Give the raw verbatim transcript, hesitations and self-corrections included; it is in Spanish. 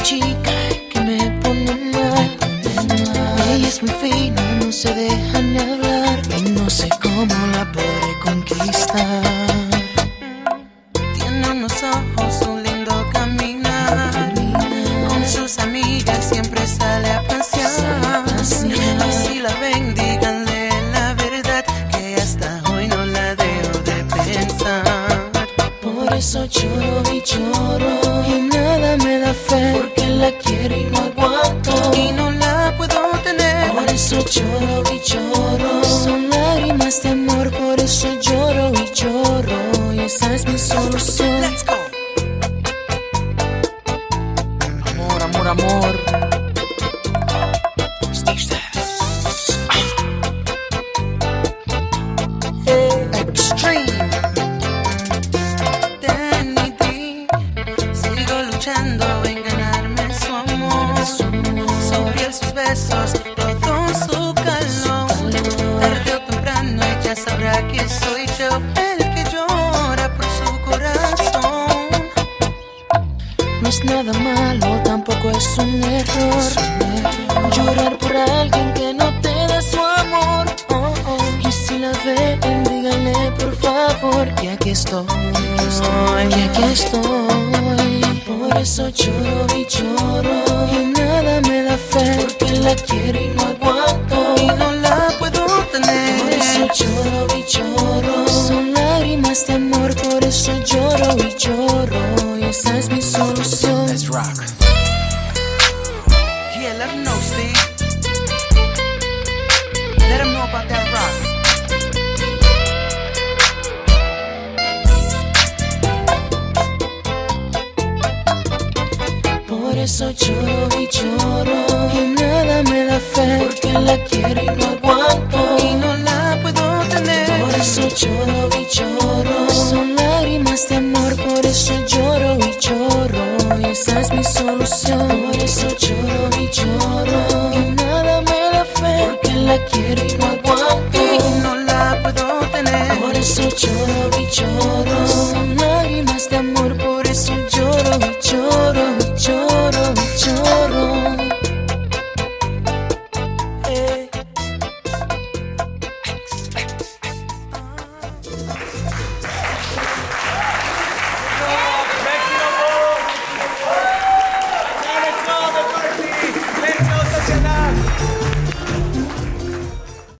chica que me pone mal. Ella es muy fina, no se deja ni hablar, y no sé cómo la podré conquistar. Tiene unos ojos, un lindo caminar, con sus amigas siempre sale a pasear. Y si la ven, díganle la verdad, que hasta hoy no la dejo de pensar. Por eso lloro y lloro, y nada me da fe, porque la quiero y no aguanto, y no la puedo tener. Por eso lloro y lloro, son lágrimas de amor. Por eso lloro y lloro, y esa es mi solución. Let's go. Amor, amor, amor. Extreme. Danny D. Sigo luchando en ganarme su amor. Sobre sus besos, todo su calor. Tarde o temprano ella sabrá que soy yo el que llora por su corazón. No es nada malo, tampoco es un error llorar por alguien que no te da su amor. Oh, oh. Y si la ven, díganle por favor que aquí estoy, que aquí estoy. Por eso lloro y lloro, y nada me da fe, porque la quiero y no aguanto, y no la puedo tener. Por eso lloro y lloro, son lágrimas de amor. Por eso lloro y lloro, y esa es mi solución. Let's rock. Yeah, let 'em know, Steve. Let 'em know about that rock. Por eso lloro y lloro, y nada me da fe, porque la quiero y no aguanto, y no la puedo tener. Por eso lloro y lloro, son lágrimas de amor. Por eso lloro y lloro, y esa es mi solución. Por eso lloro y lloro, y nada me da fe, porque la quiero y no aguanto, y no la puedo tener. Por eso lloro y lloro, son lágrimas de amor. Por eso lloro